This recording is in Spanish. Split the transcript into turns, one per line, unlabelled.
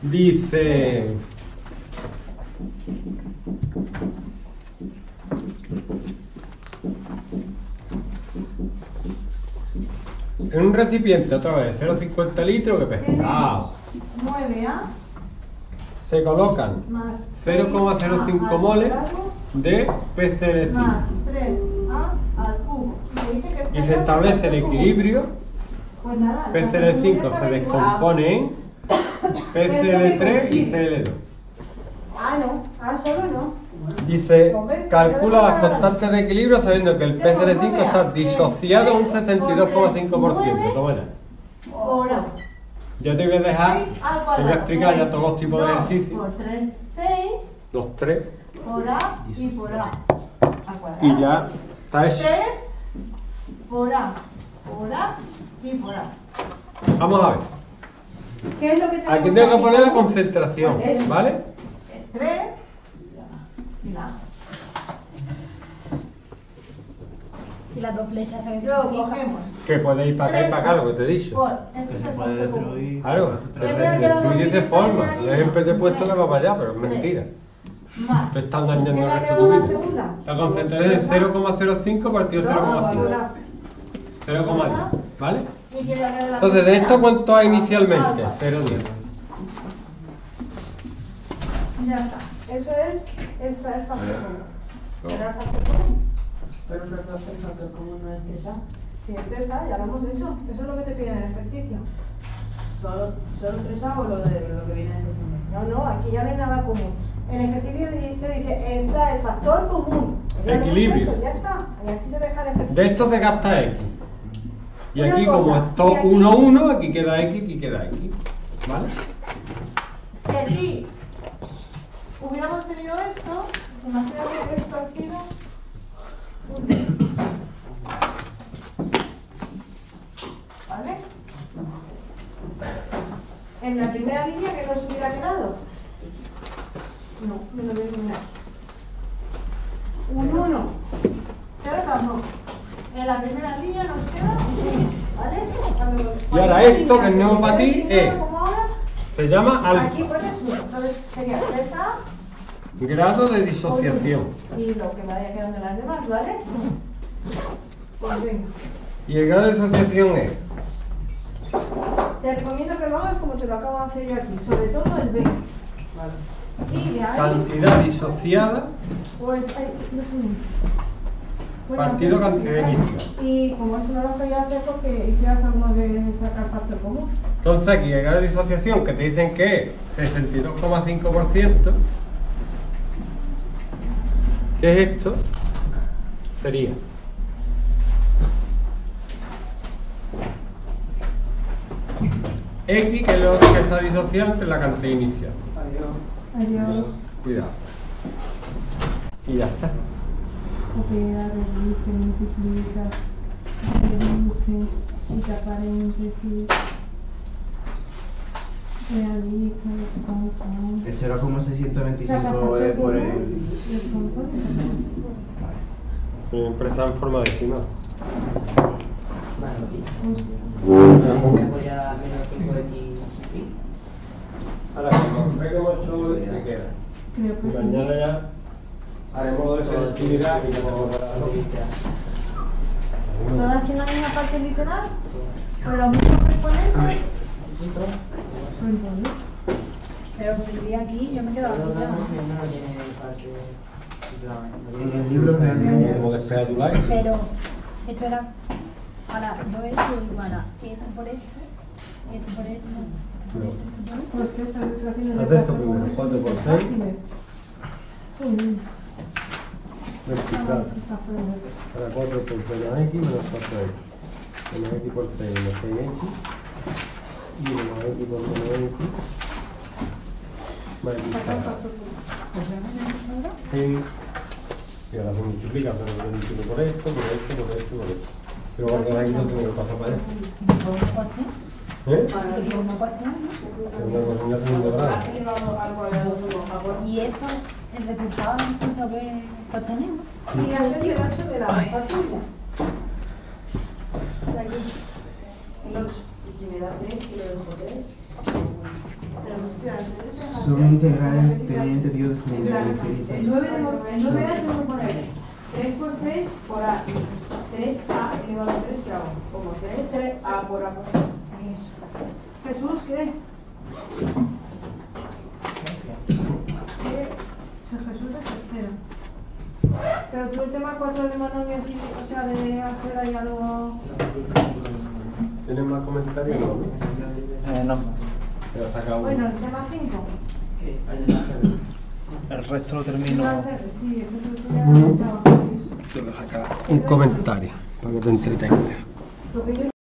Dice... En un recipiente, otra vez, 0,50 litros, que pesado.
9A
Se colocan
más
0,05 moles de PCl5.
más 3A al cubo. Me dice que
Y se establece el equilibrio.
Pues nada,
PCl5 se descompone en PCl3 y Cl2.
Ah, no. Ah, solo no.
Dice, calcula las constantes de equilibrio sabiendo que el PCl5 está disociado un 62,5%. Toma ya.
Ahora.
Yo te voy a dejar, te voy a explicar ya todos los tipos de ejercicios.
Por 3, 6.
Los tres.
Por A y por A. Al cuadrado.
Y ya está hecho.
3 por A y por A.
Vamos a ver.
¿Qué es lo que tenemos
Aquí tengo que poner la
Pues
concentración,
eso.
¿vale?
3 y la.
Y las dos flechas que
Luego cogemos.
Que puede ir para acá y para acá, lo que te he dicho.
Por,
Que se puede destruir.
Claro, destruye de forma. Yo siempre te he puesto que va para allá, pero es mentira.
Más.
Te están dañando
¿Qué
el
me ha
resto de
quedado
tu
la
vida.
segunda?
La concentración es 0,05 partido 0,5. 0,10, ¿vale?
¿Y qué le ha quedado la
Entonces, ¿de esto
tercera?
cuánto hay inicialmente? 0,10.
Ya está. Eso es extraer factor común. ¿Será el factor común?
Pero el factor común no es 3A.
Si este está, ya lo hemos hecho. Eso es lo que te piden en el ejercicio.
¿Solo 3A o lo que viene en el fondo?
No, no, aquí ya no hay nada común. En el ejercicio te dice extraer el factor común. Ya lo hemos
Equilibrio.
hecho, ya está. Y así se deja el ejercicio.
De esto se gasta X. Y
Una
aquí,
cosa,
como esto
si aquí-
1, 1, aquí queda X, aquí queda X. ¿Vale?
Si aquí hubiéramos tenido esto, imagínate que esto ha sido un 3. ¿Vale? En la primera línea, ¿qué nos hubiera quedado? No, menos de una. Un 1. Pero tampoco. En la primera línea nos queda un 1. ¿Vale?
Y ahora esto que tenemos para ti es,
Como ahora,
se llama
aquí
alfa,
pones 1. Entonces sería 3A.
grado de disociación.
Y lo que vaya quedando en las demás, ¿vale? Pues venga.
Y el grado de disociación es
Te recomiendo que lo hagas como te lo acabo de hacer yo aquí, sobre todo el B. Y de ahí,
cantidad disociada
pues ahí, lo ponemos. Bueno,
partido
pues,
cantidad
sí,
inicial.
Y como eso no lo sabía hacer porque hicieras alguno de sacar factor común.
Entonces aquí el grado de disociación que te dicen que es 62,5%, ¿qué es esto? Sería X, que es lo que está disociado entre la cantidad inicial.
Adiós.
Cuidado. Y ya está.
Opera, reduce, multiplica, reduce, multiplica, paréntesis, realiza, descompone.
El 0,625 es por el...
Empresa en forma decimal.
Vale, voy a menos 5x.
Ahora, cuando saquemos eso, ¿qué queda?
Creo que
Y
sí.
mañana ya haremos de selectividad y como
¿Todas tienen la misma parte literal? ¿Con los mismos exponentes? Entonces,
Pero si aquí, yo me quedo aquí.
No
ya.
tiene parte.
En el libro realmente...
como despega tu like.
Pero esto era para 2x igual a esto por esto, esto por esto, por esto, esto por esto.
pues que estas ilustraciones
Haz esto primero, 4 por 6.
fáciles. Sí,
Vertical.
eso está fuera de...
Ahora 4 por menos X menos 4X. Menos X por 6 menos 6X. Y menos X por menos X. Más X
Sacar
cuadrado.
factor común.
Sí. Y ahora se multiplica, pero lo multiplico por esto, por esto, por esto, por esto. Pero cuando aquí no tengo que pasar para allá.
Por una ecuación,
¿Eh?
por una ecuación, ¿no?
Es una cosa de segundo grado.
Y esto, el resultado del punto que obtenemos.
Y haces el 8 de la hoja tuya. De aquí. El 8.
Y si me da 3 y lo dejo 3.
Son integrales, tenía entendido definidas de infinito.
El 9A tengo que poner 3 por 3 por A. 3A elevado a 3, ¿qué hago? Como 3A por A.
Eso. Jesús, ¿qué? Jesús de tercero. Pero tú el tema 4 de monomios, o sea, de álgebra ya lo...
¿Tienes más comentarios?
No.
Pero está acá uno.
Bueno, el tema 5.
El resto lo
Sí,
termino.
sí, eso ya lo
Yo voy a sacar un comentario para que te entretengas.
Porque yo